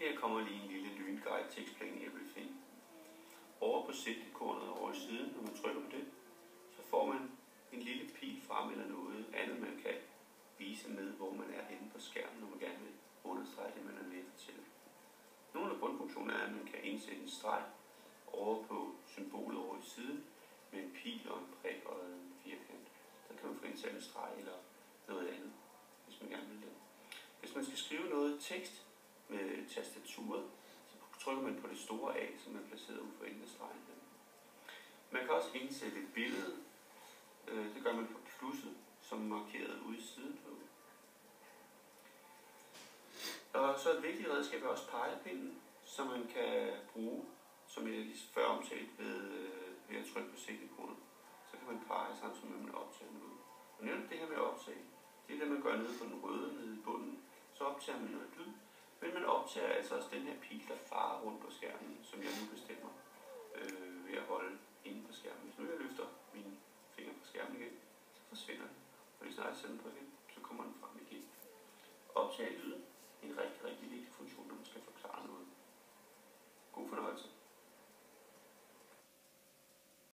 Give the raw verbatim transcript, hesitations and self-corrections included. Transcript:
Her kommer lige en lille lynguide til Explain Everything. Over på sigtekornet over i siden, når man trykker på det, så får man en lille pil frem eller noget andet, man kan vise med, hvor man er henne på skærmen, når man gerne vil understrege det, man er med at fortælle. Nogle af grundfunktionerne er, at man kan indsætte en streg over på symbolet over i siden, med en pil og en prik og en firkant. Så kan man få indsat en streg eller noget andet, hvis man gerne vil det. Hvis man skal skrive noget tekst med tastaturet, så trykker man på det store A, som er placeret ud for enden af stregen. Man kan også indsætte et billede. Det gør man på plusset, som er markeret ude i siden. Og så et vigtigt redskab er også pegepinden, som man kan bruge, som jeg lige før omtalt ved, ved at trykke på sigtekornet. Så kan man pege samtidig med, at man optager noget. Og netop det her med at optage, det er det, man gør nede på den røde nede i bunden. Så optager man noget lyd, men man optager altså også den her pil, der farer rundt på skærmen, som jeg nu bestemmer øh, ved at holde inde på skærmen. Hvis nu jeg løfter mine fingre på skærmen igen, så forsvinder den. Og lige snart jeg sætter den på igen, så kommer den frem igen. Optag lyd